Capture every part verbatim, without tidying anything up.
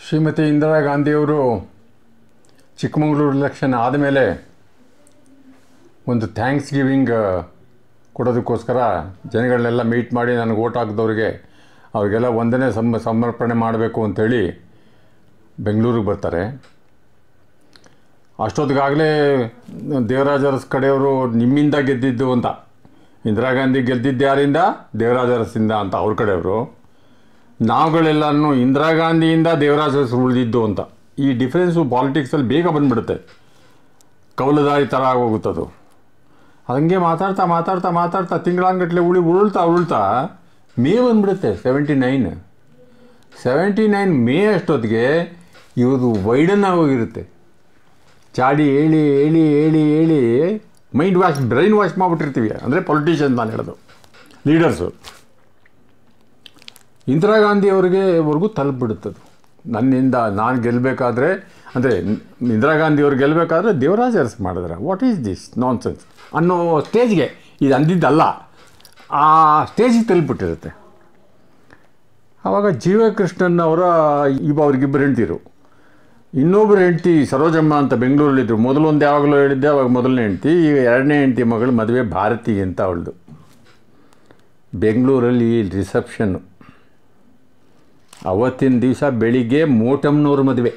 ಶ್ರೀಮತಿ ಇಂದಿರಾ ಗಾಂಧಿಯವರು ಚಿಕ್ಕಮಗಳೂರು ಎಲೆಕ್ಷನ್ ಆದಮೇಲೆ ಒಂದು ಥ್ಯಾಂಕ್ಸ್ ಗಿವಿಂಗ್ ಕೊಡೋದಕ್ಕೋಸ್ಕರ ಜನಗಳನ್ನೆಲ್ಲ ಮೀಟ್ ಮಾಡಿ ನನಗೆ ಓಟ್ ಹಾಕಿದವ್ರಿಗೆ ಅವರಿಗೆಲ್ಲ ಒಂದನೇ ಸಮ ಸಮರ್ಪಣೆ ಮಾಡಬೇಕು ಅಂಥೇಳಿ ಬೆಂಗಳೂರಿಗೆ ಬರ್ತಾರೆ. ಅಷ್ಟೊತ್ತಿಗಾಗಲೇ ದೇವರಾಜ ಅರಸ್ ಕಡೆಯವರು ನಿಮ್ಮಿಂದ ಗೆದ್ದಿದ್ದು ಅಂತ, ಇಂದಿರಾ ಗಾಂಧಿ ಗೆದ್ದಿದ್ದು ಯಾರಿಂದ? ದೇವರಾಜ ಅರಸಿಂದ ಅಂತ ಅವ್ರ ಕಡೆಯವರು. ನಾವುಗಳೆಲ್ಲನೂ ಇಂದಿರಾ ಗಾಂಧಿಯಿಂದ ದೇವರಾಜ ಅರಸ್ ಉಳಿದಿದ್ದು ಅಂತ. ಈ ಡಿಫ್ರೆನ್ಸು ಪಾಲಿಟಿಕ್ಸಲ್ಲಿ ಬೇಗ ಬಂದುಬಿಡುತ್ತೆ, ಕೌಲದಾರಿ ಥರ ಆಗೋಗುತ್ತದು. ಹಾಗೆ ಮಾತಾಡ್ತಾ ಮಾತಾಡ್ತಾ ಮಾತಾಡ್ತಾ ತಿಂಗಳಂಗಟ್ಲೆ ಉಳಿ ಉರುಳ್ತಾ ಉರುಳ್ತಾ ಮೇ ಬಂದುಬಿಡುತ್ತೆ. Seventy nine seventy nine May ಅಷ್ಟೊತ್ತಿಗೆ ಇವ್ರದ್ದು ವೈಡನ್ ಆಗೋಗಿರುತ್ತೆ. ಚಾಡಿ ಹೇಳಿ ಹೇಳಿ ಹೇಳಿ ಹೇಳಿ ಮೈಂಡ್ ವಾಶ್ ಬ್ರೈನ್ ವಾಶ್ ಮಾಡಿಬಿಟ್ಟಿರ್ತೀವಿ. ಅಂದರೆ ಪೊಲಿಟಿಷಿಯನ್ ನಾನು ಹೇಳೋದು, ಲೀಡರ್ಸು. ಇಂದಿರಾ ಗಾಂಧಿ ಅವ್ರಿಗೆ ವರ್ಗೂ ತಲುಪಿಬಿಡುತ್ತದು. ನನ್ನಿಂದ ನಾನು ಗೆಲ್ಲಬೇಕಾದ್ರೆ, ಅಂದರೆ ಇಂದಿರಾ ಗಾಂಧಿ ಅವ್ರು ಗೆಲ್ಲಬೇಕಾದ್ರೆ ದೇವರಾಜ ಅರಸ್ ಮಾಡಿದ್ರೆ what is this nonsense ಅನ್ನೋ ಸ್ಟೇಜ್ಗೆ ಇದು ಅಂದಿದ್ದಲ್ಲ, ಆ ಸ್ಟೇಜಿಗೆ ತಲುಪಿಬಿಟ್ಟಿರುತ್ತೆ. ಆವಾಗ ಜಿ ವಿ ಕೃಷ್ಣನ್ ಅವರ ಇವ ಅವ್ರಿಗಿಬ್ಬರು ಹೆಂಡ್ತಿರು. ಇನ್ನೊಬ್ಬರು ಹೆಂಡ್ತಿ ಸರೋಜಮ್ಮ ಅಂತ ಬೆಂಗಳೂರಲ್ಲಿದ್ದರು. ಮೊದಲೊಂದು ಯಾವಾಗಲೂ ಹೇಳಿದ್ದೆ, ಅವಾಗ ಮೊದಲನೇ ಹೆಂಡ್ತಿ. ಈಗ ಎರಡನೇ ಹೆಂಡ್ತಿ ಮಗಳು ಮದುವೆ ಭಾರತಿ ಅಂತ ಅವಳದು. ಬೆಂಗಳೂರಲ್ಲಿ ರಿಸೆಪ್ಷನ್ನು ಅವತ್ತಿನ ದಿವಸ ಬೆಳಿಗ್ಗೆ ಮೋಟಮ್ನವ್ರ ಮದುವೆ.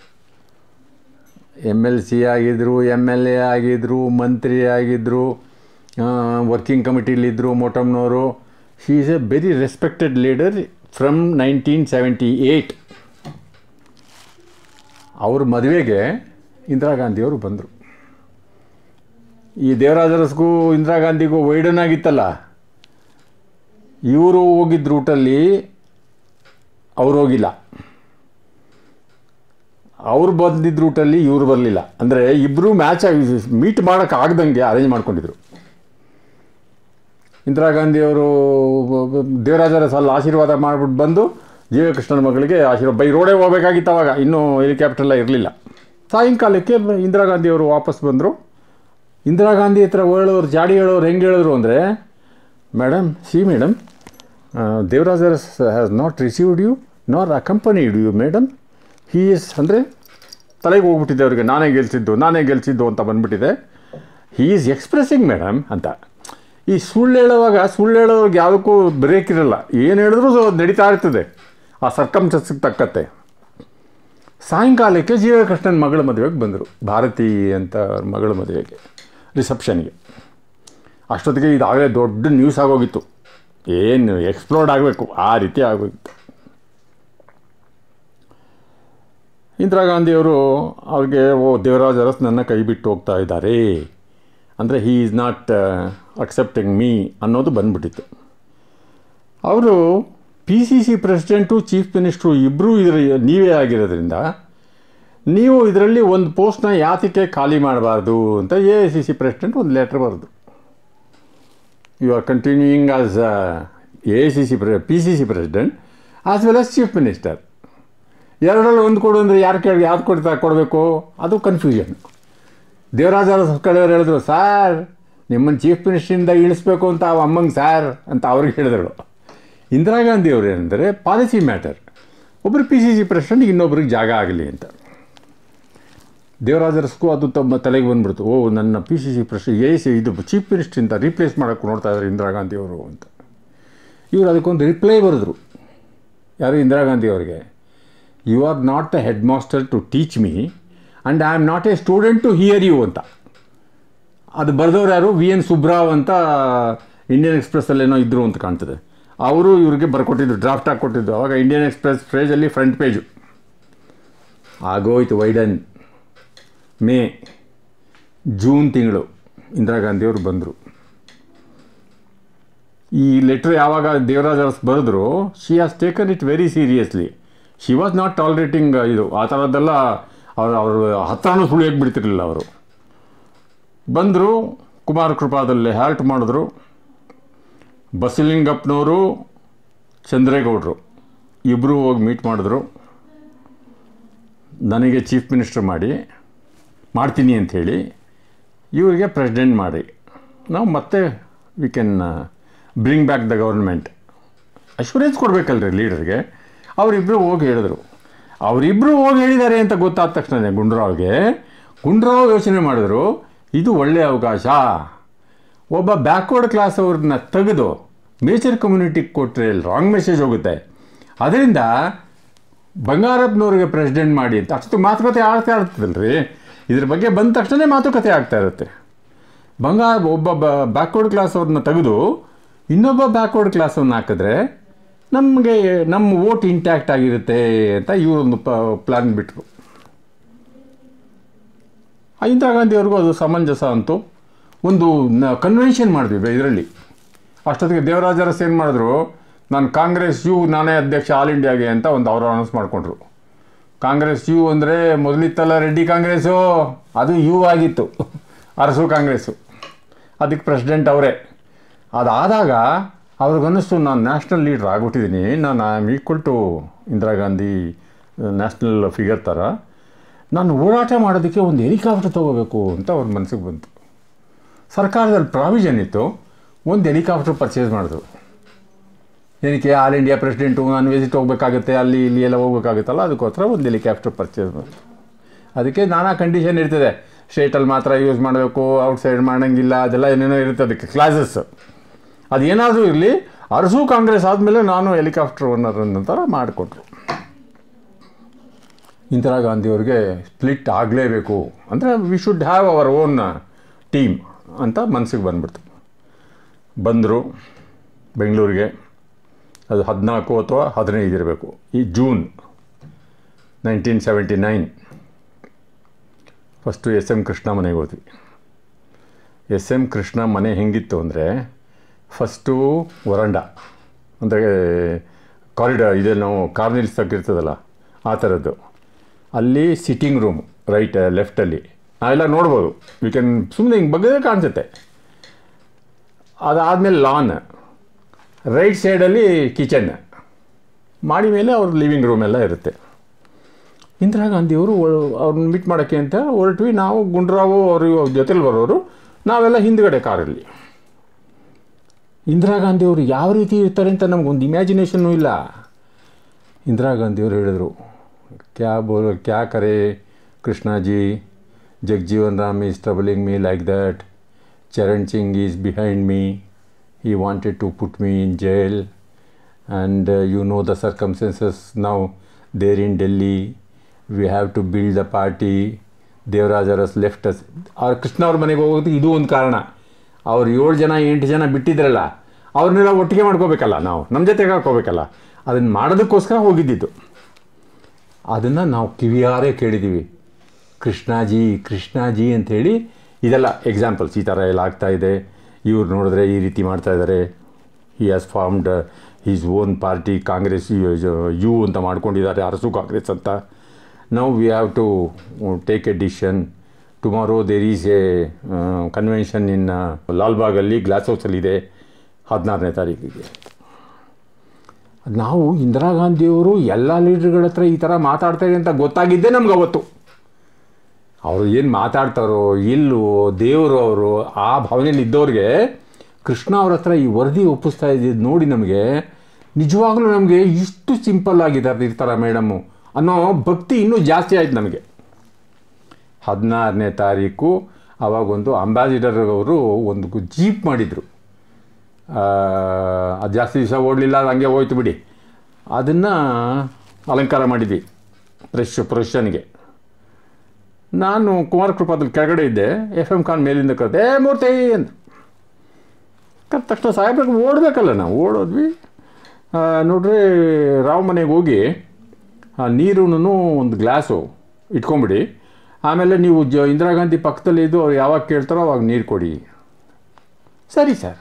ಎಮ್ ಎಲ್ ಸಿ ಆಗಿದ್ದರು, ಎಮ್ ಎಲ್ ಎ ಆಗಿದ್ದರು, ಮಂತ್ರಿ ಆಗಿದ್ದರು, ವರ್ಕಿಂಗ್ ಕಮಿಟಿಲಿದ್ದರು ಮೋಟಮ್ನವರು. She is a very respected leader from nineteen seventy eight. ಅವ್ರ ಮದುವೆಗೆ ಇಂದಿರಾ ಗಾಂಧಿಯವರು ಬಂದರು. ಈ ದೇವರಾಜ ಅರಸ್ಗೂ ಇಂದಿರಾ ಗಾಂಧಿಗೂ ವೈಡನ್ ಆಗಿತ್ತಲ್ಲ, ಇವರು ಹೋಗಿದ್ದ ರೂಟಲ್ಲಿ ಅವ್ರು ಹೋಗಿಲ್ಲ, ಅವ್ರು ಬಂದಿದ್ದ ರೂಟಲ್ಲಿ ಇವರು ಬರಲಿಲ್ಲ. ಅಂದರೆ ಇಬ್ಬರು ಮ್ಯಾಚ್ ಆಗಿ ಮೀಟ್ ಮಾಡೋಕ್ಕೆ ಆಗ್ದಂಗೆ ಅರೇಂಜ್ ಮಾಡ್ಕೊಂಡಿದ್ರು. ಇಂದಿರಾ ಗಾಂಧಿಯವರು ದೇವರಾಜ ಅರಸ್ ಅಲ್ಲಿ ಆಶೀರ್ವಾದ ಮಾಡಿಬಿಟ್ಟು ಬಂದು ಜಿ ವಿ ಕೃಷ್ಣನ ಮಗಳಿಗೆ ಆಶೀರ್ವಾದ ಬೈ ರೋಡೇ ಹೋಗಬೇಕಾಗಿತ್ತು. ಅವಾಗ ಇನ್ನೂ ಹೆಲಿಕಾಪ್ಟರ್ ಎಲ್ಲ ಇರಲಿಲ್ಲ. ಸಾಯಂಕಾಲಕ್ಕೆ ಇಂದಿರಾ ಗಾಂಧಿಯವರು ವಾಪಸ್ ಬಂದರು. ಇಂದಿರಾ ಗಾಂಧಿ ಹತ್ರ ಹೇಳೋರು, ಜಾಡಿ ಹೇಳೋರು ಹೆಂಗೆ ಹೇಳಿದ್ರು ಅಂದರೆ, madam see madam, Devaraj Urs has not received you nor accompanied you madam. He is, ಅಂದರೆ ತಲೆಗೆ ಹೋಗ್ಬಿಟ್ಟಿದೆ ಅವರಿಗೆ, ನಾನೇ ಗೆಲ್ಸಿದ್ದು ನಾನೇ ಗೆಲ್ಸಿದ್ದು ಅಂತ ಬಂದುಬಿಟ್ಟಿದೆ. ಹೀ ಈಸ್ ಎಕ್ಸ್ಪ್ರೆಸಿಂಗ್ ಮೇಡಮ್ ಅಂತ. ಈ ಸುಳ್ಳು ಹೇಳುವಾಗ ಸುಳ್ಳು ಹೇಳೋರಿಗೆ ಯಾವುದಕ್ಕೂ ಬ್ರೇಕ್ ಇರಲ್ಲ, ಏನು ಹೇಳಿದ್ರೂ ಅದು ನಡೀತಾ ಇರ್ತದೆ ಆ ಸರ್ಕಮ್ಸ್ಟೆನ್ಸಿಗೆ ತಕ್ಕತ್ತೆ. ಸಾಯಂಕಾಲಕ್ಕೆ ಜಿ ವಿ ಕೃಷ್ಣನ್ ಮಗಳ ಮದುವೆಗೆ ಬಂದರು, ಭಾರತಿ ಅಂತ ಮಗಳ ಮದುವೆಗೆ, ರಿಸೆಪ್ಷನ್ಗೆ. ಅಷ್ಟೊತ್ತಿಗೆ ಇದಾಗಲೇ ದೊಡ್ಡ ನ್ಯೂಸ್ ಆಗೋಗಿತ್ತು, ಏನು ಎಕ್ಸ್ಪ್ಲೋರ್ಡ್ ಆಗಬೇಕು ಆ ರೀತಿ ಆಗೋಗಿತ್ತು. ಇಂದಿರಾ ಗಾಂಧಿಯವರು ಅವ್ರಿಗೆ, ಓ ದೇವರಾಜ ಅರಸ್ ನನ್ನ ಕೈ ಬಿಟ್ಟು ಹೋಗ್ತಾ ಇದ್ದಾರೆ, ಅಂದರೆ he is not accepting me ಅನ್ನೋದು ಬಂದ್ಬಿಟ್ಟಿತ್ತು. ಅವರು P C C president chief minister ಇಬ್ಬರೂ ಇದರ ನೀವೇ ಆಗಿರೋದ್ರಿಂದ ನೀವು ಇದರಲ್ಲಿ ಒಂದು ಪೋಸ್ಟ್ನ ಯಾತಕ್ಕೆ ಖಾಲಿ ಮಾಡಬಾರ್ದು ಅಂತ A I C C president ಒಂದು ಲೆಟ್ರ್ ಬರೆದು, you are continuing as A I C C pre P C C president as well as chief minister. ಎರಡರಲ್ಲಿ ಒಂದು ಕೊಡು ಅಂದರೆ ಯಾರು ಕೇಳಿ ಯಾವ್ದು ಕೊಡ್ತಾ ಕೊಡಬೇಕು, ಅದು ಕನ್ಫ್ಯೂಷನ್. ದೇವರಾಜ ಅರಸ್ ಕಡೆಯವ್ರು ಹೇಳಿದ್ರು, ಸಾರ್ ನಿಮ್ಮನ್ನು ಚೀಫ್ ಮಿನಿಸ್ಟ್ರಿಂದ ಇಳಿಸ್ಬೇಕು ಅಂತ ಅವ ಅಮ್ಮಂಗೆ ಸಾರ್ ಅಂತ ಅವ್ರಿಗೆ ಹೇಳಿದ್ರು. ಇಂದಿರಾ ಗಾಂಧಿ ಅವರು ಏನಂದರೆ ಪಾಲಿಸಿ ಮ್ಯಾಟರ್, ಒಬ್ಬರು ಪಿ ಸಿ ಸಿ ಪ್ರೆಸಿಡೆಂಟ್ ಇನ್ನೊಬ್ರಿಗೆ ಜಾಗ ಆಗಲಿ ಅಂತ. ದೇವರಾಜ ಅರಸ್ಗೂ ಅದು ತಮ್ಮ ತಲೆಗೆ ಬಂದುಬಿಡ್ತು, ಓ ನನ್ನ P C C president A C ಇದು ಚೀಫ್ ಮಿನಿಸ್ಟ್ರಿಂದ ರೀಪ್ಲೇಸ್ ಮಾಡೋಕ್ಕೆ ನೋಡ್ತಾ ಇದ್ದಾರೆ ಇಂದಿರಾ ಗಾಂಧಿಯವರು ಅಂತ. ಇವರು ಅದಕ್ಕೊಂದು ರಿಪ್ಲೈ ಬರೆದ್ರು, ಯಾರು ಇಂದಿರಾ ಗಾಂಧಿ ಅವರಿಗೆ, you are not the head master to teach me and I am not a student to hear you ಅಂತ. ಅದು ಬರೆದವ್ರು ಯಾರು? ವಿ ಎನ್ ಸುಬ್ರಾವ್ ಅಂತ ಇಂಡಿಯನ್ ಎಕ್ಸ್ಪ್ರೆಸ್ಸಲ್ಲೇನೋ ಇದ್ದರು ಅಂತ ಕಾಣ್ತದೆ. ಅವರು ಇವ್ರಿಗೆ ಬರ್ಕೊಟ್ಟಿದ್ದು, ಡ್ರಾಫ್ಟ್ ಆಗಿ ಕೊಟ್ಟಿದ್ದು. ಆವಾಗ ಇಂಡಿಯನ್ ಎಕ್ಸ್ಪ್ರೆಸ್ ಪೇಜಲ್ಲಿ ಫ್ರಂಟ್ ಪೇಜು ಆಗೋಯ್ತು. ವೈಡನ್ ಮೇ ಜೂನ್ ತಿಂಗಳು ಇಂದಿರಾ ಗಾಂಧಿಯವರು ಬಂದರು. ಈ ಲೆಟ್ರ್ ಯಾವಾಗ ದೇವರಾಜ ಅರಸ್ ಬರೆದ್ರು, she has taken it very seriously. She was not tolerating ಇದು ಆ ಥರದ್ದೆಲ್ಲ. ಅವರು ಅವರು ಹತ್ರನೂ ಸುಳಿಯೋಕ್ಕೆ ಬಿಡ್ತಿರಲಿಲ್ಲ. ಅವರು ಬಂದರು, ಕುಮಾರ ಕೃಪಾದಲ್ಲಿ ಹ್ಯಾಲ್ಟ್ ಮಾಡಿದ್ರು. ಬಸಲಿಂಗಪ್ಪನವರು, ಚಂದ್ರೇಗೌಡರು ಇಬ್ಬರು ಹೋಗಿ ಮೀಟ್ ಮಾಡಿದ್ರು. ನನಗೆ ಚೀಫ್ ಮಿನಿಸ್ಟರ್ ಮಾಡಿ ಮಾಡ್ತೀನಿ ಅಂಥೇಳಿ, ಇವರಿಗೆ ಪ್ರೆಸಿಡೆಂಟ್ ಮಾಡಿ ನಾವು ಮತ್ತೆ we can bring back the government. Assurance ಕೊಡಬೇಕಲ್ರಿ ಲೀಡರ್ಗೆ. ಅವರಿಬ್ಬರು ಹೋಗಿ ಹೇಳಿದ್ರು. ಅವರಿಬ್ಬರು ಹೋಗಿ ಹೇಳಿದ್ದಾರೆ ಅಂತ ಗೊತ್ತಾದ ತಕ್ಷಣ ಗುಂಡೂರಾವ್ಗೆ ಗುಂಡೂರಾವ್ ಯೋಚನೆ ಮಾಡಿದ್ರು, ಇದು ಒಳ್ಳೆಯ ಅವಕಾಶ, ಒಬ್ಬ ಬ್ಯಾಕ್ವರ್ಡ್ ಕ್ಲಾಸ್ ಅವ್ರನ್ನ ತೆಗೆದು ಮೇಜರ್ ಕಮ್ಯುನಿಟಿಗೆ ಕೊಟ್ಟರೆ ರಾಂಗ್ ಮೆಸೇಜ್ ಹೋಗುತ್ತೆ, ಅದರಿಂದ ಬಂಗಾರಪ್ಪನವ್ರಿಗೆ ಪ್ರೆಸಿಡೆಂಟ್ ಮಾಡಿ ಅಂತ ಅಷ್ಟು ಮಾತುಕತೆ ಆಗ್ತಾ ಇರ್ತದಲ್ರಿ. ಇದ್ರ ಬಗ್ಗೆ ಬಂದ ತಕ್ಷಣ ಮಾತುಕತೆ ಆಗ್ತಾ ಇರುತ್ತೆ. ಬಂಗಾರ ಒಬ್ಬ ಬ್ಯಾಕ್ವರ್ಡ್ ಕ್ಲಾಸ್ ಅವ್ರನ್ನ ತೆಗೆದು ಇನ್ನೊಬ್ಬ ಬ್ಯಾಕ್ವರ್ಡ್ ಕ್ಲಾಸನ್ನು ಹಾಕಿದ್ರೆ ನಮಗೆ ನಮ್ಮ ವೋಟ್ ಇಂಟ್ಯಾಕ್ಟ್ ಆಗಿರುತ್ತೆ ಅಂತ ಇವರೊಂದು ಪ ಪ್ಲ್ಯಾನ್ ಬಿಟ್ಟರು. ಇಂದಿರಾ ಗಾಂಧಿಯವ್ರಿಗೂ ಅದು ಸಮಂಜಸ ಅಂತು. ಒಂದು ಕನ್ವೆನ್ಷನ್ ಮಾಡಿದ್ವಿ ಇದರಲ್ಲಿ. ಅಷ್ಟೊತ್ತಿಗೆ ದೇವರಾಜ ಅರಸ್ ಏನು ಮಾಡಿದ್ರು, ನಾನು ಕಾಂಗ್ರೆಸ್ ಯು ನಾನೇ ಅಧ್ಯಕ್ಷ ಆಲ್ ಇಂಡಿಯಾಗೆ ಅಂತ ಒಂದು ಅವರು ಅನೌನ್ಸ್ ಮಾಡಿಕೊಂಡ್ರು. ಕಾಂಗ್ರೆಸ್ ಯು ಅಂದರೆ ಮೊದಲಿತ್ತಲ್ಲ ರೆಡ್ಡಿ ಕಾಂಗ್ರೆಸ್ಸು, ಅದು ಯು ಆಗಿತ್ತು, ಅರಸು ಕಾಂಗ್ರೆಸ್ಸು, ಅದಕ್ಕೆ ಪ್ರೆಸಿಡೆಂಟ್ ಅವರೇ. ಅದಾದಾಗ ಅವ್ರಿಗನ್ನಿಸ್ತು ನಾನು ನ್ಯಾಷನಲ್ ಲೀಡ್ರ್ ಆಗಿಬಿಟ್ಟಿದ್ದೀನಿ, ನಾನು I am equal to Indira Gandhi national figure ಥರ, ನಾನು ಓಡಾಟ ಮಾಡೋದಕ್ಕೆ ಒಂದು ಹೆಲಿಕಾಪ್ಟರ್ ತೊಗೋಬೇಕು ಅಂತ ಅವ್ರ ಮನಸ್ಸಿಗೆ ಬಂತು. ಸರ್ಕಾರದಲ್ಲಿ ಪ್ರಾವಿಷನ್ ಇತ್ತು, ಒಂದು ಹೆಲಿಕಾಪ್ಟರ್ ಪರ್ಚೇಸ್ ಮಾಡಿದ್ರು. ಏನಕ್ಕೆ ಆಲ್ ಇಂಡಿಯಾ ಪ್ರೆಸಿಡೆಂಟು ನಾನು ವಿಸಿಟ್ ಹೋಗಬೇಕಾಗುತ್ತೆ, ಅಲ್ಲಿ ಇಲ್ಲಿ ಎಲ್ಲ ಹೋಗ್ಬೇಕಾಗುತ್ತಲ್ಲ, ಅದಕ್ಕೋಸ್ಕರ ಒಂದು ಹೆಲಿಕಾಪ್ಟರ್ ಪರ್ಚೇಸ್ ಮಾಡಿದ್ರು. ಅದಕ್ಕೆ ನಾನಾ ಕಂಡೀಷನ್ ಇರ್ತದೆ, ಸ್ಟೇಟಲ್ಲಿ ಮಾತ್ರ ಯೂಸ್ ಮಾಡಬೇಕು, ಔಟ್ಸೈಡ್ ಮಾಡೋಂಗಿಲ್ಲ, ಅದೆಲ್ಲ ಏನೇನೋ ಇರುತ್ತೆ ಅದಕ್ಕೆ ಕ್ಲಾಸಸ್. ಅದೇನಾದರೂ ಇರಲಿ, ಅರಸು ಕಾಂಗ್ರೆಸ್ ಆದಮೇಲೆ ನಾನು ಹೆಲಿಕಾಪ್ಟರ್ ಓನರ್ ಅನ್ನೋ ಥರ ಮಾಡಿಕೊಟ್ರು. ಇಂದಿರಾ ಗಾಂಧಿಯವ್ರಿಗೆ ಸ್ಪ್ಲಿಟ್ ಆಗಲೇಬೇಕು ಅಂದರೆ we should have our own team ಅಂತ ಮನಸ್ಸಿಗೆ ಬಂದ್ಬಿಡ್ತು. ಬಂದರು ಬೆಂಗಳೂರಿಗೆ. ಅದು ಹದಿನಾಲ್ಕು ಅಥವಾ ಹದಿನೈದು ಇರಬೇಕು, ಈ June nineteen seventy nine. First S M Krishna ಮನೆಗೆ ಹೋದ್ವಿ. ಎಸ್ ಎಮ್ ಕೃಷ್ಣ ಮನೆ ಹೆಂಗಿತ್ತು ಅಂದರೆ, ಫಸ್ಟು ವರಂಡ ಅಂದರೆ ಕಾರಿಡಾರ್ ಇದೆ, ನಾವು ಕಾರ್ ನಿಲ್ಸಕ್ಕಿರ್ತದಲ್ಲ ಆ ಥರದ್ದು. ಅಲ್ಲಿ ಸಿಟ್ಟಿಂಗ್ ರೂಮ್ ರೈಟ್ ಲೆಫ್ಟಲ್ಲಿ ನಾವೆಲ್ಲ ನೋಡ್ಬೋದು, ಯು ಕ್ಯಾನ್ ಸುಮ್ಮನೆ ಹಿಂಗೆ ಬಗ್ಗೆ ಕಾಣಿಸುತ್ತೆ. ಅದಾದಮೇಲೆ ಲಾನ್, ರೈಟ್ ಸೈಡಲ್ಲಿ ಕಿಚನ್, ಮಾಡಿ ಮೇಲೆ ಅವ್ರ ಲಿವಿಂಗ್ ರೂಮ್ ಎಲ್ಲ ಇರುತ್ತೆ. ಇಂದಿರಾ ಗಾಂಧಿಯವರು ಅವ್ರನ್ನ ಮೀಟ್ ಮಾಡೋಕ್ಕೆ ಅಂತ ಹೊರಟ್ವಿ ನಾವು. ಗುಂಡೂರಾವ್ ಅವರು ಜೊತೆಲಿ ಬರೋರು, ನಾವೆಲ್ಲ ಹಿಂದ್ಗಡೆ ಕಾರಲ್ಲಿ. ಇಂದಿರಾ ಗಾಂಧಿಯವರು ಯಾವ ರೀತಿ ಇರ್ತಾರೆ ಅಂತ ನಮಗೊಂದು ಇಮ್ಯಾಜಿನೇಷನ್ನೂ ಇಲ್ಲ. ಇಂದಿರಾ ಗಾಂಧಿಯವರು ಹೇಳಿದರು, ಕ್ಯಾ ಬೋಲ್ ಕ್ಯಾ ಕರೆ Krishnaji, Jagjivan Ram is troubling me like that, Charan Singh is behind me, he wanted to put me in jail, and uh, you know the circumstances now there in Delhi, we have to build the party, Devaraj Urs left us. ಅವ್ರ ಕೃಷ್ಣ ಅವ್ರ ಮನೆಗೆ ಹೋಗೋದಕ್ಕೆ ಇದು ಒಂದು ಕಾರಣ. ಅವ್ರು ಏಳು ಜನ ಎಂಟು ಜನ ಬಿಟ್ಟಿದ್ರಲ್ಲ, ಅವ್ರನ್ನೆಲ್ಲ ಒಟ್ಟಿಗೆ ಮಾಡ್ಕೋಬೇಕಲ್ಲ, ನಾವು ನಮ್ಮ ಜೊತೆಗೆ ಹಾಕೋಬೇಕಲ್ಲ, ಅದನ್ನು ಮಾಡೋದಕ್ಕೋಸ್ಕರ ಹೋಗಿದ್ದಿದ್ದು. ಅದನ್ನು ನಾವು ಕಿವಿಯಾರೇ ಕೇಳಿದ್ದೀವಿ, ಕೃಷ್ಣಾಜಿ ಕೃಷ್ಣಾಜಿ ಅಂಥೇಳಿ. ಇದೆಲ್ಲ ಎಕ್ಸಾಂಪಲ್ಸ್, ಈ ಥರ ಎಲ್ಲ ಆಗ್ತಾಯಿದೆ, ಇವ್ರು ನೋಡಿದ್ರೆ ಈ ರೀತಿ ಮಾಡ್ತಾಯಿದ್ದಾರೆ. He has formed his own party, Congress U ಅಂತ ಮಾಡ್ಕೊಂಡಿದ್ದಾರೆ, ಅರಸು ಕಾಂಗ್ರೆಸ್ ಅಂತ. Now we have to take a decision. Tomorrow there is a convention in ಲಾಲ್ಬಾಗಲ್ಲಿ, ಗ್ಲಾಸ್ ಹೌಸಲ್ಲಿದೆ, ಹದಿನಾರನೇ ತಾರೀಕಿಗೆ. ನಾವು ಇಂದಿರಾ ಗಾಂಧಿಯವರು ಎಲ್ಲ ಲೀಡರ್ಗಳ ಹತ್ರ ಈ ಥರ ಮಾತಾಡ್ತಾರೆ ಅಂತ ಗೊತ್ತಾಗಿದ್ದೇ ನಮ್ಗೆ ಅವತ್ತು. ಅವರು ಏನು ಮಾತಾಡ್ತಾರೋ ಇಲ್ಲೋ ದೇವರು ಅವರು ಆ ಭಾವನೆಯಲ್ಲಿ ಇದ್ದವ್ರಿಗೆ ಕೃಷ್ಣ ಅವ್ರ ಹತ್ರ ಈ ವರದಿ ಒಪ್ಪಿಸ್ತಾ ಇದ್ದಿದ್ದು ನೋಡಿ ನಮಗೆ ನಿಜವಾಗ್ಲೂ ನಮಗೆ ಇಷ್ಟು ಸಿಂಪಲ್ ಆಗಿದ್ದಾರೆ ಇರ್ತಾರ ಮೇಡಮ್ಮು ಅನ್ನೋ ಭಕ್ತಿ ಇನ್ನೂ ಜಾಸ್ತಿ ಆಯ್ತು ನಮಗೆ. ಹದಿನಾರನೇ ತಾರೀಕು ಆವಾಗೊಂದು ಅಂಬಾಸಿಡರ್ ಅವರು ಒಂದು ಜೀಪ್ ಮಾಡಿದರು. ಅದು ಜಾಸ್ತಿ ದಿವಸ ಓಡಲಿಲ್ಲ, ಅದು ಹಂಗೆ ಹೋಯ್ತು ಬಿಡಿ. ಅದನ್ನು ಅಲಂಕಾರ ಮಾಡಿದ್ವಿ ಫ್ರೆಶ್ ಪ್ರೊಷನ್ಗೆ. ನಾನು ಕುಮಾರ ಕೃಪಾದಲ್ಲಿ ಕೆಳಗಡೆ ಇದ್ದೆ, ಎಫ್ ಎಮ್ ಖಾನ್ ಮೇಲಿಂದ ಕರೆದೆ, ಏ ಮೂರ್ತಿ ಅಂತ ಕರೆದ ತಕ್ಷಣ ಸಾಹೇಬ್ರಿಗೆ ಓಡಬೇಕಲ್ಲ ನಾವು. ಓಡೋದ್ವಿ. ನೋಡ್ರಿ ರಾವ್ ಮನೆಗೆ ಹೋಗಿ ಆ ನೀರುನು ಒಂದು ಗ್ಲಾಸು ಇಟ್ಕೊಂಬಿಡಿ, ಆಮೇಲೆ ನೀವು ಜ ಇಂದಿರಾ ಗಾಂಧಿ ಪಕ್ಕದಲ್ಲಿ ಇದ್ದು ಅವ್ರು ಯಾವಾಗ ಕೇಳ್ತಾರೋ ಅವಾಗ ನೀರು ಕೊಡಿ. ಸರಿ ಸರ್.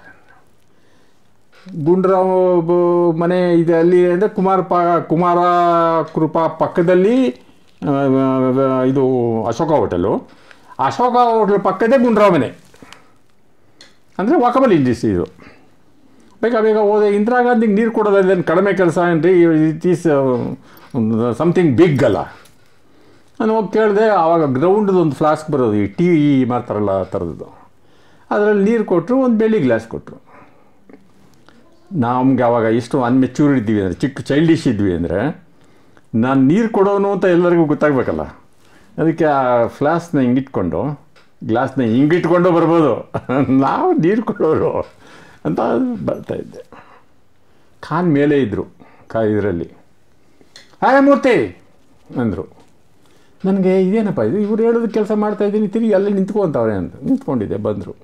ಗುಂಡೂರಾವ್ ಮನೆ ಇದೆ ಅಲ್ಲಿ ಅಂದರೆ ಕುಮಾರ ಪ ಕುಮಾರ ಕೃಪಾ ಪಕ್ಕದಲ್ಲಿ ಇದು ಅಶೋಕ ಹೋಟೆಲು, ಅಶೋಕ ಹೋಟೆಲ್ ಪಕ್ಕದೇ ಗುಂಡೂರಾವ್ ಮನೆ, ಅಂದರೆ ವಾಕಬಲ್ ಇಂಡಸ್ಟ್ರಿ ಇದು. ಬೇಗ ಬೇಗ ಹೋದೆ. ಇಂದಿರಾ ಗಾಂಧಿಗೆ ನೀರು ಕೊಡೋದೇನು ಕಡಿಮೆ ಕೆಲಸ ಏನ್ರಿ, ಇಟ್ ಈಸ್ ಸಮಥಿಂಗ್ ಬಿಗ್ ಅಲ್ಲ. ನಾನು ಹೋಗಿ ಕೇಳಿದೆ. ಆವಾಗ ಗ್ರೌಂಡ್ದು ಒಂದು ಫ್ಲಾಸ್ಕ್ ಬರೋದು, ಈ ಟೀ ಮಾಡ್ತಾರಲ್ಲ ಆ ಥರದ್ದು, ಅದರಲ್ಲಿ ನೀರು ಕೊಟ್ಟರು, ಒಂದು ಬೆಳ್ಳಿ ಗ್ಲಾಸ್ ಕೊಟ್ಟರು. ನಮ್ಗೆ ಆವಾಗ ಎಷ್ಟು ಅನ್ಮೆಚ್ಯೂರ್ ಇದ್ದೀವಿ ಅಂದರೆ, ಚಿಕ್ಕ ಚೈಲ್ಡಿಶ್ ಇದ್ವಿ ಅಂದರೆ, ನಾನು ನೀರು ಕೊಡೋನು ಅಂತ ಎಲ್ಲರಿಗೂ ಗೊತ್ತಾಗಬೇಕಲ್ಲ, ಅದಕ್ಕೆ ಆ ಫ್ಲಾಸ್ನ ಹಿಂಗಿಟ್ಕೊಂಡು ಗ್ಲಾಸ್ನ ಹಿಂಗಿಟ್ಕೊಂಡು ಬರ್ಬೋದು, ನಾವು ನೀರು ಕೊಡೋರು ಅಂತ ಬರ್ತಾಯಿದ್ದೆ. ಖಾನ್ ಮೇಲೆ ಇದ್ದರು, ಕಾ ಇದರಲ್ಲಿ ಹಾಯ್ ಮೂರ್ತಿ ಅಂದರು. ನನಗೆ ಇದೇನಪ್ಪ ಇದು, ಇವ್ರು ಹೇಳೋದು ಕೆಲಸ ಮಾಡ್ತಾಯಿದ್ದೀನಿ, ತಿರುಗಿ ಅಲ್ಲೇ ನಿಂತ್ಕೊಂತವ್ರೆ ಅಂತ ನಿಂತ್ಕೊಂಡಿದ್ದೆ. ಬಂದರು,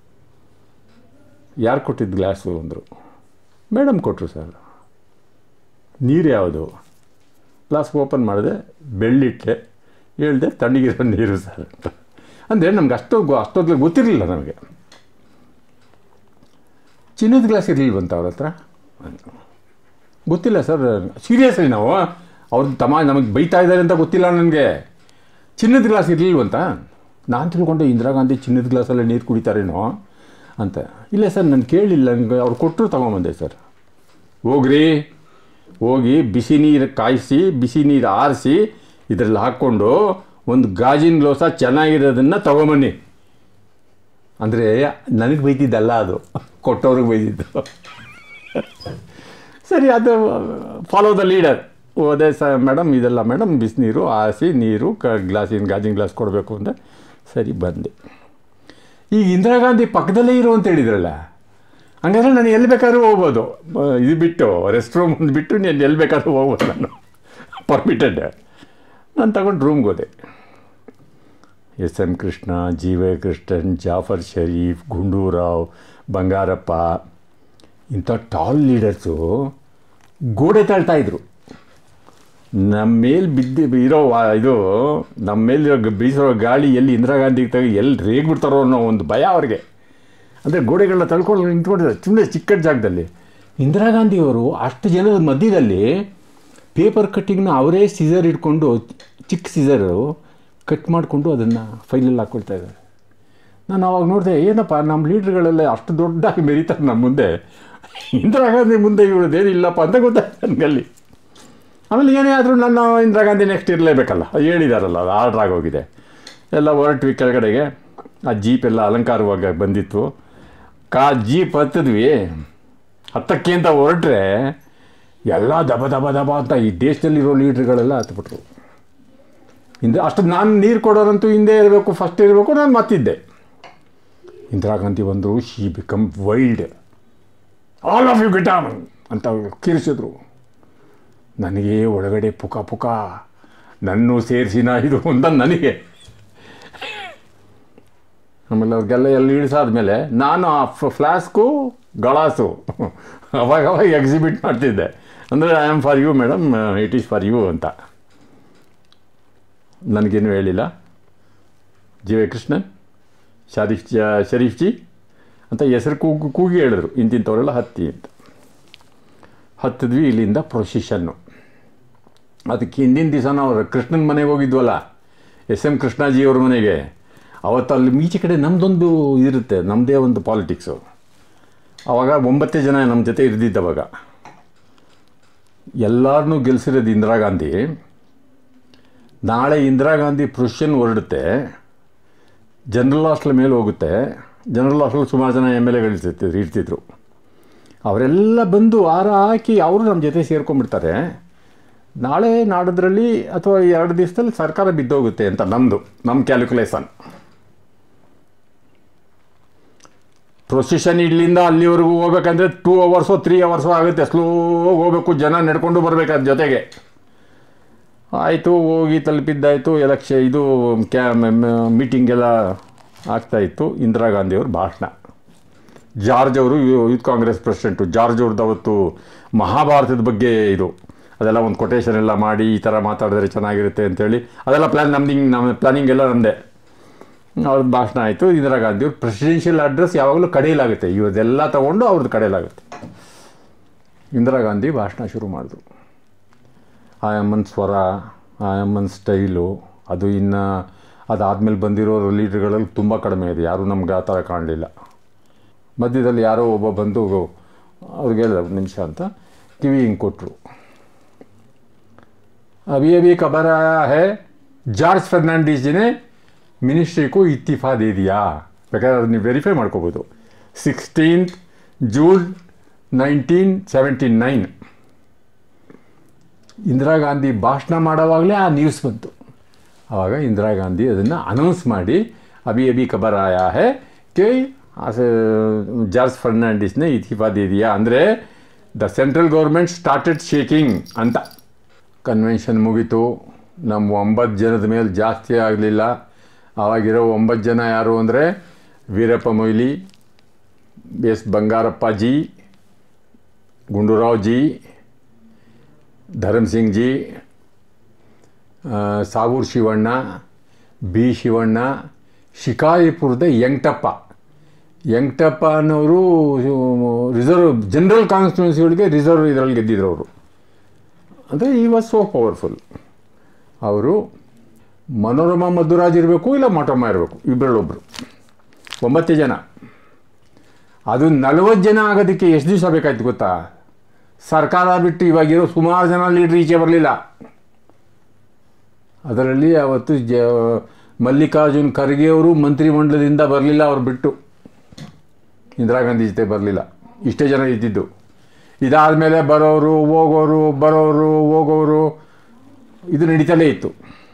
ಯಾರು ಕೊಟ್ಟಿದ್ದು ಗ್ಲಾಸು ಅಂದರು. ಮೇಡಮ್ ಕೊಟ್ಟರು ಸರ್. ನೀರು ಯಾವುದು? ಗ್ಲಾಸ್ ಓಪನ್ ಮಾಡಿದೆ, ಬೆಳ್ಳಿಟ್ಟೆ, ಹೇಳಿದೆ ತಣ್ಣಗಿರೋ ನೀರು ಸರ್ ಅಂತ. ಅಂದರೆ ನಮ್ಗೆ ಅಷ್ಟು ಅಷ್ಟೊತ್ತಿಗೆ ಗೊತ್ತಿರಲಿಲ್ಲ ನಮಗೆ. ಚಿನ್ನದ ಗ್ಲಾಸ್ ಇರಲಿಲ್ವಂತ ಅವ್ರ ಹತ್ರ? ಗೊತ್ತಿಲ್ಲ ಸರ್. ಸೀರಿಯಸ್ಲಿ ನಾವು ಅವ್ರ ತಮ್ಮ ನಮಗೆ ಬೈತಾ ಇದ್ದಾರೆ ಅಂತ ಗೊತ್ತಿಲ್ಲ ನನಗೆ. ಚಿನ್ನದ ಗ್ಲಾಸ್ ಇರಲಿಲ್ವಂತ. ನಾನು ತಿಳ್ಕೊಂಡೆ ಇಂದಿರಾ ಗಾಂಧಿ ಚಿನ್ನದ ಗ್ಲಾಸಲ್ಲೇ ನೀರು ಕುಡಿತಾರೇನೋ ಅಂತ. ಇಲ್ಲ ಸರ್, ನಾನು ಕೇಳಲಿಲ್ಲ, ನನಗೆ ಅವ್ರು ಕೊಟ್ಟರು ತಗೊಂಬಂದೆ ಸರ್. ಹೋಗ್ರಿ, ಹೋಗಿ ಬಿಸಿ ನೀರು ಕಾಯಿಸಿ ಬಿಸಿ ನೀರು ಆರಿಸಿ ಇದರಲ್ಲಿ ಹಾಕ್ಕೊಂಡು ಒಂದು ಗಾಜಿನ ಗ್ಲಾಸ ಚೆನ್ನಾಗಿರೋದನ್ನು ತೊಗೊಂಬನ್ನಿ ಅಂದರೆ ನನಗೆ ಬೈತಿದ್ದಲ್ಲ, ಅದು ಕೊಟ್ಟವ್ರಿಗೆ ಬೈದಿದ್ದು. ಸರಿ, ಅದು ಫಾಲೋ ದ ಲೀಡರ್. ಹೋದೆ ಸ ಮೇಡಮ್ ಇದೆಲ್ಲ ಮೇಡಮ್ ಬಿಸಿನೀರು ಆರಿಸಿ ನೀರು ಕ ಗ್ಲಾಸಿನ ಗಾಜಿನ ಗ್ಲಾಸ್ ಕೊಡಬೇಕು ಅಂತ. ಸರಿ ಬಂದೆ. ಈಗ ಇಂದಿರಾ ಗಾಂಧಿ ಪಕ್ಕದಲ್ಲೇ ಇರು ಅಂತ ಹೇಳಿದ್ರಲ್ಲ, ಹಂಗಾದ್ರೆ ನಾನು ಎಲ್ಲಿ ಬೇಕಾದ್ರೂ ಹೋಗ್ಬೋದು. ಇದು ಬಿಟ್ಟು ರೆಸ್ಟ್ ರೂಮ್ ಒಂದು ಬಿಟ್ಟು ನಾನು ಎಲ್ಲಿ ಬೇಕಾದ್ರೂ ಹೋಗ್ಬೋದು, ನಾನು ಪರ್ಮಿಟೆಡ್. ನಾನು ತಗೊಂಡು ರೂಮ್ಗೆ ಹೋದೆ. S M Krishna, G Y Krishnan, Jaffer Sharief, Gundu Rao, Bangarappa ಇಂಥ ಟಾಲ್ ಲೀಡರ್ಸು ಗೋಡೆ ತಾಳ್ತಾಯಿದ್ರು. ನಮ್ಮ ಮೇಲೆ ಬಿದ್ದು ಇರೋ ಇದು ನಮ್ಮ ಮೇಲಿರೋ ಬೀಸೋ ಗಾಳಿ ಎಲ್ಲಿ ಇಂದಿರಾ ಗಾಂಧಿಗೆ ತೆಗೆ ಎಲ್ಲಿ ರೇಗ್ಬಿಡ್ತಾರೋ ಅನ್ನೋ ಒಂದು ಭಯ ಅವ್ರಿಗೆ. ಅಂದರೆ ಗೋಡೆಗಳನ್ನ ತಳ್ಕೊಂಡು ನಿಂತ್ಕೊಂಡಿದ್ದಾರೆ ಸುಮ್ಮನೆ ಚಿಕ್ಕ ಜಾಗದಲ್ಲಿ. ಇಂದಿರಾ ಗಾಂಧಿಯವರು ಅಷ್ಟು ಜನದ ಮಧ್ಯದಲ್ಲಿ ಪೇಪರ್ ಕಟ್ಟಿಂಗ್ನ ಅವರೇ ಸೀಸರ್ ಇಟ್ಕೊಂಡು ಚಿಕ್ಕ ಸೀಸರು ಕಟ್ ಮಾಡಿಕೊಂಡು ಅದನ್ನು ಫೈಲಲ್ಲಿ ಹಾಕ್ಕೊಳ್ತಾ ಇದ್ದಾರೆ. ನಾನು ಅವಾಗ ನೋಡಿದೆ, ಏನಪ್ಪ ನಮ್ಮ ಲೀಡ್ರ್ಗಳೆಲ್ಲ ಅಷ್ಟು ದೊಡ್ಡದಾಗಿ ಮೆರೀತಾರೆ ನಮ್ಮ ಮುಂದೆ, ಇಂದಿರಾ ಗಾಂಧಿ ಮುಂದೆ ಇವಳದೇನು ಇಲ್ಲಪ್ಪ ಅಂತ ಗೊತ್ತಾಯ್ತು ನನಗಲ್ಲಿ. ಆಮೇಲೆ ಏನೇ ಆದರೂ ನನ್ನ ಇಂದಿರಾ ಗಾಂಧಿ ನೆಕ್ಸ್ಟ್ ಇರಲೇಬೇಕಲ್ಲ, ಹೇಳಿದಾರಲ್ಲ, ಅದು ಆರ್ಡ್ರ್ ಆಗೋಗಿದೆ. ಎಲ್ಲ ಹೊರಟ್ವಿ ಕೆಳಗಡೆಗೆ. ಆ ಜೀಪ್ ಎಲ್ಲ ಅಲಂಕಾರವಾಗಿ ಬಂದಿತ್ತು. ಕಾ ಜೀಪ್ ಹತ್ತಿದ್ವಿ. ಹತ್ತಕ್ಕೆ ಅಂತ ಹೊರಟ್ರೆ ಎಲ್ಲ ದಬ ದಬ ದಬ ಅಂತ ಈ ದೇಶದಲ್ಲಿರೋ ಲೀಡ್ರ್ಗಳೆಲ್ಲ ಹತ್ಬಿಟ್ರು. ಹಿಂದೆ ಅಷ್ಟು ನಾನು ನೀರು ಕೊಡೋರಂತೂ ಹಿಂದೆ ಇರಬೇಕು, ಫಸ್ಟ್ ಇರಬೇಕು, ನಾನು ಮತ್ತಿದ್ದೆ. ಇಂದಿರಾ ಗಾಂಧಿ ಬಂದರು. She become wild. All of you get on ಅಂತ ಕಿರಿಸಿದ್ರು. ನನಗೆ ಒಳಗಡೆ ಪುಕ ಪುಕ, ನನ್ನೂ ಸೇರಿಸಿನ ಇದು ಅಂತ ನನಗೆ. ಆಮೇಲೆ ಅವ್ರಿಗೆಲ್ಲ ಎಲ್ಲ ಇಳಿಸಾದ್ಮೇಲೆ ನಾನು ಆ ಫ್ಲಾಸ್ಕು ಗಳಾಸು ಅವಾಗ ಅವಾಗ ಎಕ್ಸಿಬಿಟ್ ಮಾಡ್ತಿದ್ದೆ. ಅಂದರೆ I am for you madam, it is for you ಅಂತ. ನನಗೇನು ಹೇಳಿಲ್ಲ. ಜಿ ವೈ ಕೃಷ್ಣನ್, ಶಾರೀಫ್ ಶರೀಫ್ ಜಿ ಅಂತ ಹೆಸರು ಕೂಗು ಕೂಗಿ ಹೇಳಿದ್ರು, ಇಂತಿಂಥವರೆಲ್ಲ ಹತ್ತಿ ಅಂತ. ಹತ್ತಿದ್ವಿ. ಇಲ್ಲಿಂದ ಪ್ರೊಸಿಷನ್ನು. ಅದಕ್ಕೆ ಹಿಂದಿನ ದಿವಸ ನಾವು ಕೃಷ್ಣನ ಮನೆಗೆ ಹೋಗಿದ್ವಲ್ಲ, ಎಸ್ ಎಂ ಕೃಷ್ಣಾಜಿಯವ್ರ ಮನೆಗೆ. ಅವತ್ತು ಅಲ್ಲಿ ಈಚೆ ಕಡೆ ನಮ್ಮದೊಂದು ಇರುತ್ತೆ, ನಮ್ಮದೇ ಒಂದು ಪಾಲಿಟಿಕ್ಸು. ಆವಾಗ ಒಂಬತ್ತೇ ಜನ ನಮ್ಮ ಜೊತೆ ಇರ್ದಿದ್ದವಾಗ. ಎಲ್ಲರನ್ನೂ ಗೆಲ್ಲಿಸಿರೋದು ಇಂದಿರಾ ಗಾಂಧಿ. ನಾಳೆ ಇಂದಿರಾ ಗಾಂಧಿ ಪ್ರೊಸಿಷನ್ ಹೊರಡುತ್ತೆ, ಜನರಲ್ ಹಾಸ್ಟೆಲ್ ಮೇಲೆ ಹೋಗುತ್ತೆ. ಜನರಲ್ ಹಾಸ್ಟೆಲ್ ಸುಮಾರು ಜನ ಎಮ್ ಎಲ್ ಎಗಳು ಇರ್ತಿದ್ರು ಇರ್ತಿದ್ರು ಅವರೆಲ್ಲ ಬಂದು ಹಾರ ಹಾಕಿ ಅವರು ನಮ್ಮ ಜೊತೆ ಸೇರ್ಕೊಂಡ್ಬಿಡ್ತಾರೆ. ನಾಳೆ ನಾಡೋದ್ರಲ್ಲಿ ಅಥವಾ ಎರಡು ದಿವಸದಲ್ಲಿ ಸರ್ಕಾರ ಬಿದ್ದೋಗುತ್ತೆ ಅಂತ ನಮ್ಮದು ನಮ್ಮ ಕ್ಯಾಲ್ಕುಲೇಷನ್. ಪ್ರೊಸಿಷನ್ ಇಲ್ಲಿಂದ ಅಲ್ಲಿವರೆಗೂ ಹೋಗ್ಬೇಕಂದ್ರೆ ಟೂ ಅವರ್ಸೋ ತ್ರೀ ಅವರ್ಸೋ ಆಗುತ್ತೆ. ಸ್ಲೋ ಹೋಗಬೇಕು, ಜನ ನಡ್ಕೊಂಡು ಬರಬೇಕಾದ ಜೊತೆಗೆ. ಆಯಿತು, ಹೋಗಿ ತಲುಪಿದ್ದಾಯಿತು. ಎಲೆಕ್ಷನ್ ಇದು ಕ್ಯಾ ಮೀಟಿಂಗೆಲ್ಲ ಆಗ್ತಾಯಿತ್ತು. ಇಂದಿರಾ ಗಾಂಧಿಯವ್ರ ಭಾಷಣ. ಜಾರ್ಜ್ ಅವರು ಯೂತ್ ಕಾಂಗ್ರೆಸ್ ಪ್ರೆಸಿಡೆಂಟು. ಜಾರ್ಜ್ ಅವ್ರದ್ದು ಅವತ್ತು ಮಹಾಭಾರತದ ಬಗ್ಗೆ ಇದು ಅದೆಲ್ಲ ಒಂದು ಕೊಟೇಶನ್ ಎಲ್ಲ ಮಾಡಿ ಈ ಥರ ಮಾತಾಡಿದ್ರೆ ಚೆನ್ನಾಗಿರುತ್ತೆ ಅಂಥೇಳಿ ಅದೆಲ್ಲ ಪ್ಲ್ಯಾನ್ ನಮ್ದು. ಹಿಂಗೆ ನಮ್ಮ ಪ್ಲ್ಯಾನಿಂಗ್ ಎಲ್ಲ ನಮ್ಮದೇ. ಅವ್ರದ್ದು ಭಾಷಣ ಆಯಿತು. ಇಂದಿರಾ ಗಾಂಧಿಯವ್ರ ಪ್ರೆಸಿಡೆನ್ಷಿಯಲ್ ಅಡ್ರೆಸ್ ಯಾವಾಗಲೂ ಕಡೆಯಲಾಗುತ್ತೆ, ಇವತ್ತೆಲ್ಲ ತೊಗೊಂಡು ಅವ್ರದ್ದು ಕಡೆಯಲಾಗುತ್ತೆ. ಇಂದಿರಾ ಗಾಂಧಿ ಭಾಷಣ ಶುರು ಮಾಡಿದ್ರು. ಆಯಮ್ಮನ ಸ್ವರ, ಆಯಮ್ಮನ ಸ್ಟೈಲು, ಅದು ಇನ್ನು ಅದಾದಮೇಲೆ ಬಂದಿರೋ ಲೀಡ್ರ್ಗಳಲ್ಲಿ ತುಂಬ ಕಡಿಮೆ ಇದೆ. ಯಾರೂ ನಮ್ಗೆ ಆ ಥರ ಕಾಣಲಿಲ್ಲ. ಮಧ್ಯದಲ್ಲಿ ಯಾರೋ ಒಬ್ಬ ಬಂದು ಅವ್ರಿಗೆ ಹೇಳಿದ ಒಂದು ನಿಮಿಷ ಅಂತ ಕಿವಿ ಹಿಂಗೆ ಕೊಟ್ಟರು. ಅಭಿ ಅಭಿ ಖಬರ್ ಆಯಾ ಹೈ ಜಾರ್ಜ್ ಫರ್ನಾಂಡಿಸ್ ಜಿನೇ ಮಿನಿಸ್ಟ್ರಿ ಕೋ ಇತ್ತಿಫಾ ದೇ ದಿಯಾ. ಬೇಕಾದ್ರೆ ನೀವು ವೆರಿಫೈ ಮಾಡ್ಕೋಬೋದು. Sixteenth June nineteen seventy nine Indira Gandhi ಭಾಷಣ ಮಾಡೋವಾಗಲೇ ಆ ನ್ಯೂಸ್ ಬಂತು. ಆವಾಗ ಇಂದಿರಾ ಗಾಂಧಿ ಅದನ್ನು ಅನೌನ್ಸ್ ಮಾಡಿ ಅಭಿ ಅಭಿ ಖಬರ್ ಆಯಾ ಹೈ ಕೆ ಜಾರ್ಜ್ ಫರ್ನಾಂಡಿಸ್ನೇ ಇಸ್ತೀಫಾ ದೇ ದಿಯಾ, ಅಂದರೆ the central government started shaking ಅಂತ. ಕನ್ವೆನ್ಷನ್ ಮುಗೀತು. ನಮ್ಮ ಒಂಬತ್ತು ಜನದ ಮೇಲೆ ಜಾಸ್ತಿ ಆಗಲಿಲ್ಲ. ಆವಾಗಿರೋ ಒಂಬತ್ತು ಜನ ಯಾರು ಅಂದರೆ ವೀರಪ್ಪ ಮೊಯ್ಲಿ, ಎಸ್ ಬಂಗಾರಪ್ಪ ಜಿ, ಗುಂಡೂರಾವ್ ಜಿ, ಧರಮ್ ಸಿಂಗ್ ಜಿ, ಸಾವೂರ್ ಶಿವಣ್ಣ, ಬಿ ಶಿವಣ್ಣ, ಶಿಕಾರಿಪುರದ ಯಂಗಟಪ್ಪ. ಯಂಗಟಪ್ಪ ಅನ್ನೋರು ರಿಸರ್ವ್ ಜನರಲ್ ಕಾನ್ಸ್ಟಿಟ್ಯೂನ್ಸಿಗಳಿಗೆ ರಿಸರ್ವ್ ಇದರಲ್ಲಿ ಗೆದ್ದಿದ್ರು ಅವರು. ಅಂದರೆ ಈ ವಾಸ್ ಸೋ ಪವರ್ಫುಲ್. ಅವರು ಮನೋರಮಾ ಮಧುರಾಜ್ ಇರಬೇಕು, ಇಲ್ಲ ಮಠಮ್ಮ ಇರಬೇಕು, ಇಬ್ಬರಲ್ಲೊಬ್ಬರು. ಒಂಬತ್ತು ಜನ. ಅದು ನಲವತ್ತು ಜನ ಆಗೋದಕ್ಕೆ ಎಷ್ಟು ದಿವಸ ಬೇಕಾಯ್ತು ಗೊತ್ತಾ? ಸರ್ಕಾರ ಬಿಟ್ಟು ಇವಾಗಿರೋ ಸುಮಾರು ಜನ ಲೀಡ್ರ್ ಈಚೆ ಬರಲಿಲ್ಲ. ಅದರಲ್ಲಿ ಅವತ್ತು ಜ ಮಲ್ಲಿಕಾರ್ಜುನ್ ಖರ್ಗೆ ಅವರು ಮಂತ್ರಿಮಂಡಲದಿಂದ ಬರಲಿಲ್ಲ, ಅವ್ರು ಬಿಟ್ಟು ಇಂದಿರಾ ಗಾಂಧಿ ಜೊತೆ ಬರಲಿಲ್ಲ. ಇಷ್ಟೇ ಜನ ಇದ್ದಿದ್ದು. ಇದಾದ ಮೇಲೆ ಬರೋರು ಹೋಗೋರು ಬರೋರು ಹೋಗೋರು ಇದು ನಡೀತಲೇ ಇತ್ತು.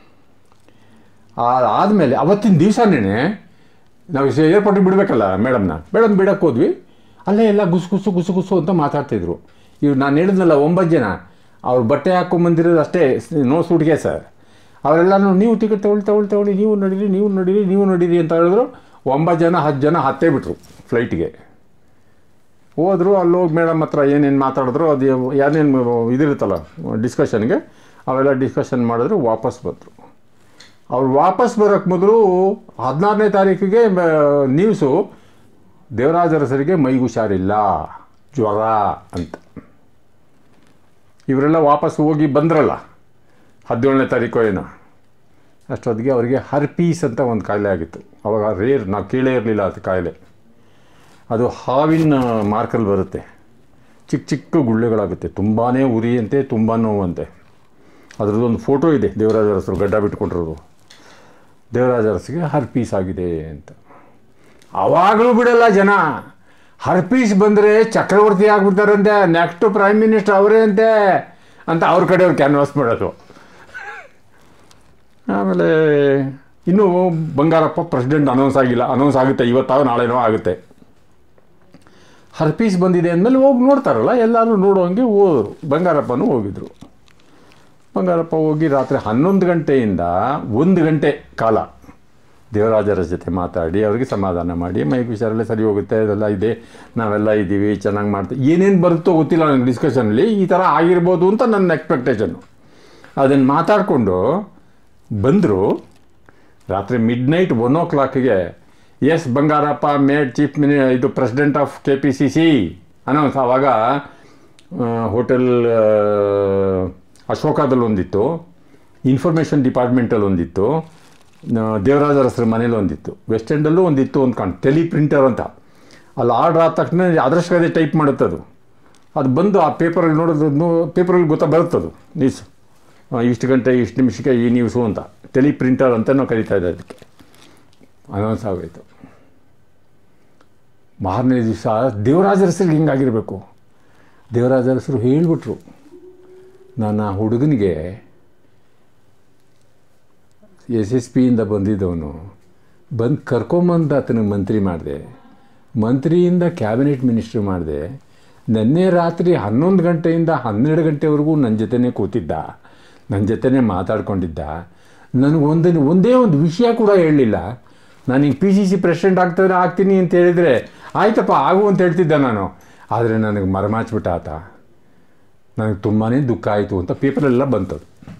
ಆದಮೇಲೆ ಅವತ್ತಿನ ದಿವಸನೇ ನಾವು ಏರ್ಪೋರ್ಟಿಗೆ ಬಿಡಬೇಕಲ್ಲ ಮೇಡಮ್ನ, ಮೇಡಮ್ ಬಿಡಕ್ಕೆ ಹೋದ್ವಿ. ಅಲ್ಲೇ ಎಲ್ಲ ಗುಸು ಗುಸು ಗುಸು ಗುಸು ಅಂತ ಮಾತಾಡ್ತಿದ್ರು. ಇವ್ರು ನಾನು ಹೇಳಿದ್ನಲ್ಲ ಒಂಬತ್ತು ಜನ, ಅವ್ರು ಬಟ್ಟೆ ಹಾಕ್ಕೊಂಬಂದಿರೋದು ಅಷ್ಟೇ, ನೋ ಸೂಟ್ಗೆ ಸರ್. ಅವರೆಲ್ಲನೂ ನೀವು ಟಿಕೆಟ್ ತೊಗೊಳ್ಳಿ ತೊಗೊಳ್ಳಿ ತೊಗೊಳ್ಳಿ ನೀವು ನಡೀರಿ ನೀವು ನಡೀರಿ ನೀವು ನಡೀರಿ ಅಂತ ಹೇಳಿದ್ರು. ಒಂಬತ್ತು ಜನ ಹತ್ತು ಜನ ಹತ್ತೇ ಬಿಟ್ರು ಫ್ಲೈಟ್ಗೆ. ಹೋದರು. ಅಲ್ಲಿ ಹೋಗಿ ಮೇಡಮ್ ಹತ್ರ ಏನೇನು ಮಾತಾಡಿದ್ರು, ಅದು ಏನೇನು ಇದಿರುತ್ತಲ್ಲ ಡಿಸ್ಕಷನ್ಗೆ, ಅವೆಲ್ಲ ಡಿಸ್ಕಷನ್ ಮಾಡಿದ್ರು. ವಾಪಸ್ ಬಂದರು. ಅವ್ರು ವಾಪಸ್ ಬರೋಕ್ಕೆ ಮೊದಲು ಹದಿನಾರನೇ ತಾರೀಕಿಗೆ ನ್ಯೂಸು ದೇವರಾಜ ಅರಸರಿಗೆ ಮೈಗೆ ಹುಷಾರಿಲ್ಲ, ಜ್ವರ ಅಂತ. ಇವರೆಲ್ಲ ವಾಪಸ್ ಹೋಗಿ ಬಂದ್ರಲ್ಲ ಹದಿನೇಳನೇ ತಾರೀಕು ಏನೋ, ಅಷ್ಟೊತ್ತಿಗೆ ಅವರಿಗೆ ಹರ್ಪೀಸ್ ಅಂತ ಒಂದು ಕಾಯಿಲೆ ಆಗಿತ್ತು. ಅವಾಗ ರೇರ್, ನಾವು ಕೇಳೇ ಇರಲಿಲ್ಲ ಅದು ಕಾಯಿಲೆ. ಅದು ಹಾವಿನ ಮಾರ್ಕಲ್ಲಿ ಬರುತ್ತೆ, ಚಿಕ್ಕ ಚಿಕ್ಕ ಗುಳ್ಳೆಗಳಾಗುತ್ತೆ, ತುಂಬಾ ಉರಿಯಂತೆ, ತುಂಬ ನೋವಂತೆ. ಅದರದ್ದೊಂದು ಫೋಟೋ ಇದೆ, ದೇವರಾಜ ಅರಸರು ಗಡ್ಡ ಬಿಟ್ಕೊಂಡಿರೋದು. ದೇವರಾಜ ಅರಸಿಗೆ ಹರ್ಪೀಸ್ ಆಗಿದೆ ಅಂತ. ಆವಾಗಲೂ ಬಿಡಲ್ಲ ಜನ. ಹರ್ಪೀಸ್ ಬಂದರೆ ಚಕ್ರವರ್ತಿ ಆಗಿಬಿಡ್ತಾರಂತೆ, ನೆಕ್ಸ್ಟ್ ಪ್ರೈಮ್ ಮಿನಿಸ್ಟರ್ ಅವರೇ ಅಂತೆ ಅಂತ ಅವ್ರ ಕಡೆಯವ್ರು ಕ್ಯಾನ್ವಾಸ್ ಮಾಡೋದು. ಆಮೇಲೆ ಇನ್ನೂ ಬಂಗಾರಪ್ಪ ಪ್ರೆಸಿಡೆಂಟ್ ಅನೌನ್ಸ್ ಆಗಿಲ್ಲ. ಅನೌನ್ಸ್ ಆಗುತ್ತೆ ಇವತ್ತಾಗ ನಾಳೆನೋ ಆಗುತ್ತೆ. ಹರ್ಪೀಸ್ ಬಂದಿದೆ ಅಂದಮೇಲೆ ಹೋಗಿ ನೋಡ್ತಾರಲ್ಲ, ಎಲ್ಲರೂ ನೋಡೋಂಗೆ ಹೋದರು. ಬಂಗಾರಪ್ಪನೂ ಹೋಗಿದ್ರು. ಬಂಗಾರಪ್ಪ ಹೋಗಿ ರಾತ್ರಿ ಹನ್ನೊಂದು ಗಂಟೆಯಿಂದ ಒಂದು ಗಂಟೆ ಕಾಲ ದೇವರಾಜರ ಜೊತೆ ಮಾತಾಡಿ ಅವ್ರಿಗೆ ಸಮಾಧಾನ ಮಾಡಿ, ಮೈಗೆ ಹುಷಾರಲ್ಲೇ ಸರಿ ಹೋಗುತ್ತೆ, ಇದೆಲ್ಲ ಇದೆ, ನಾವೆಲ್ಲ ಇದ್ದೀವಿ, ಚೆನ್ನಾಗಿ ಮಾಡ್ತೀವಿ, ಏನೇನು ಬರುತ್ತೋ ಗೊತ್ತಿಲ್ಲ ನನಗೆ ಡಿಸ್ಕಷನಲ್ಲಿ, ಈ ಥರ ಆಗಿರ್ಬೋದು ಅಂತ ನನ್ನ ಎಕ್ಸ್ಪೆಕ್ಟೇಷನ್ನು. ಅದನ್ನು ಮಾತಾಡಿಕೊಂಡು ಬಂದರು. ರಾತ್ರಿ ಮಿಡ್ ನೈಟ್ ಒನ್ ಓ ಕ್ಲಾಕಿಗೆ S Bangarappa made chief mini ಇದು president of K P C C announce. ಆವಾಗ ಹೋಟೆಲ್ ಅಶೋಕದಲ್ಲಿ ಒಂದಿತ್ತು, ಇನ್ಫಾರ್ಮೇಷನ್ ಡಿಪಾರ್ಟ್ಮೆಂಟಲ್ಲಿ ಒಂದಿತ್ತು, ದೇವರಾಜ ಅರಸರ ಮನೇಲಿ ಒಂದಿತ್ತು, ವೆಸ್ಟ್ ಎಂಡಲ್ಲೂ ಒಂದಿತ್ತು ಒಂದು ಕಾಣ್ ಟೆಲಿ ಪ್ರಿಂಟರ್ ಅಂತ. ಅಲ್ಲಿ ಆರ್ಡ್ರ್ ಆದ ತಕ್ಷಣ ಅದರಷ್ಟೇ ಟೈಪ್ ಮಾಡುತ್ತದು. ಅದು ಬಂದು ಆ ಪೇಪರಲ್ಲಿ ನೋಡೋದು, ಪೇಪರಲ್ಲಿ ಗೊತ್ತಾ ಬರುತ್ತದು ನ್ಯೂಸ್, ಇಷ್ಟು ಗಂಟೆ ಇಷ್ಟು ನಿಮಿಷಕ್ಕೆ ಈ ನ್ಯೂಸು ಅಂತ. ಟೆಲಿ ಪ್ರಿಂಟರ್ ಅಂತ ನಾವು ಕರೀತಾ ಇದ್ದೆ. ಅದಕ್ಕೆ ಅನೌನ್ಸ್ ಆಗೋಯ್ತು. ಮಾರನೇ ದಿವಸ ದೇವರಾಜ ಅರಸರಿಗೆ ಹಿಂಗಾಗಿರಬೇಕು. ದೇವರಾಜ ಅರಸರು ಹೇಳಿಬಿಟ್ರು, ನಾನು ಆ ಹುಡುಗನಿಗೆ ಎಸ್ ಎಸ್ ಪಿಯಿಂದ ಬಂದಿದ್ದವನು ಬಂದು ಕರ್ಕೊಂಬಂದು ಆತನಿಗೆ ಮಂತ್ರಿ ಮಾಡಿದೆ, ಮಂತ್ರಿಯಿಂದ ಕ್ಯಾಬಿನೆಟ್ ಮಿನಿಸ್ಟ್ರ್ ಮಾಡಿದೆ. ನೆನ್ನೆ ರಾತ್ರಿ ಹನ್ನೊಂದು ಗಂಟೆಯಿಂದ ಹನ್ನೆರಡು ಗಂಟೆವರೆಗೂ ನನ್ನ ಜೊತೆನೇ ಕೂತಿದ್ದ, ನನ್ನ ಜೊತೆನೇ ಮಾತಾಡ್ಕೊಂಡಿದ್ದ. ನನಗೊಂದು ಒಂದೇ ಒಂದು ವಿಷಯ ಕೂಡ ಹೇಳಲಿಲ್ಲ. ನಾನು ಈಗ ಪಿ ಸಿ ಸಿ ಪ್ರೆಸಿಡೆಂಟ್ ಆಗ್ತಾನೆ ಆಗ್ತೀನಿ ಅಂತ ಹೇಳಿದರೆ ಆಯ್ತಪ್ಪ ಆಗು ಅಂತ ಹೇಳ್ತಿದ್ದೆ ನಾನು. ಆದರೆ ನನಗೆ ಮರಮಾಚ್ಬಿಟ್ಟ ಆತ. ನನಗೆ ತುಂಬಾ ದುಃಖ ಆಯಿತು ಅಂತ ಪೇಪರೆಲ್ಲ ಬಂತದು.